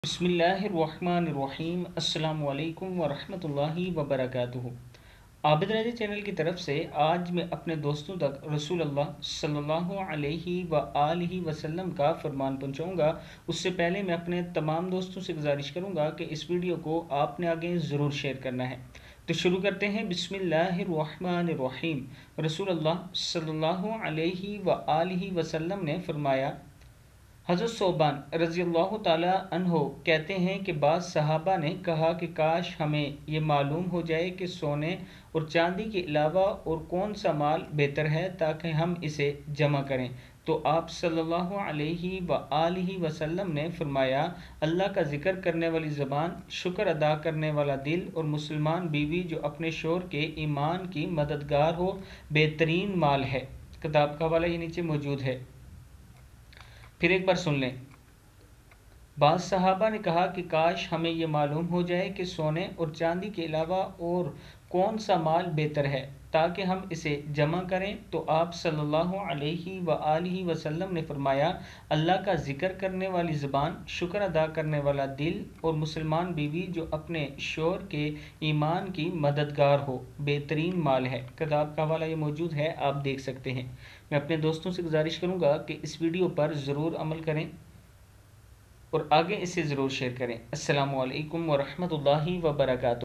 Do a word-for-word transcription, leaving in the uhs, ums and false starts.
بسم اللہ الرحمن الرحیم۔ السلام علیکم ورحمۃ اللہ وبرکاتہ۔ عابد رضی چینل کی طرف سے آج میں اپنے دوستوں تک رسول اللہ صلی اللہ علیہ وآلہ وسلم کا فرمان پہنچاؤں گا۔ اس سے پہلے میں اپنے تمام دوستوں سے گزارش کروں گا کہ اس ویڈیو کو آپ نے آگے ضرور شیئر کرنا ہے۔ تو شروع کرتے ہیں۔ بسم اللہ الرحمن الرحیم۔ رسول اللہ صلی اللہ علیہ وآلہ وسلم نے فرمایا، حضرت ثوبان رضی اللہ تعالیٰ عنہ کہتے ہیں کہ بعض صحابہ نے کہا کہ کاش ہمیں یہ معلوم ہو جائے کہ سونے اور چاندی کے علاوہ اور کون سا مال بہتر ہے تاکہ ہم اسے جمع کریں۔ تو آپ صلی اللہ علیہ وآلہ وسلم نے فرمایا، اللہ کا ذکر کرنے والی زبان، شکر ادا کرنے والا دل اور مسلمان بیوی جو اپنے شوہر کے ایمان کی مددگار ہو بہترین مال ہے۔ کتاب کا حوالہ یہ نیچے موجود ہے، پھر ایک بار سن لیں۔ بعض صحابہ نے کہا کہ کاش ہمیں یہ معلوم ہو جائے کہ سونے اور چاندی کے علاوہ اور کون سا مال بہتر ہے تاکہ ہم اسے جمع کریں۔ تو آپ صلی اللہ علیہ وآلہ وسلم نے فرمایا، اللہ کا ذکر کرنے والی زبان، شکر ادا کرنے والا دل اور مسلمان بیوی جو اپنے شوہر کے ایمان کی مددگار ہو بہترین مال ہے۔ کتاب کا حوالہ یہ موجود ہے، آپ دیکھ سکتے ہیں۔ میں اپنے دوستوں سے گزارش کروں گا کہ اس ویڈیو پر ضرور عمل کریں اور آگے اسے ضرور شیئر کریں۔ السلام علیکم ورحمۃ اللہ وبرکاتہ۔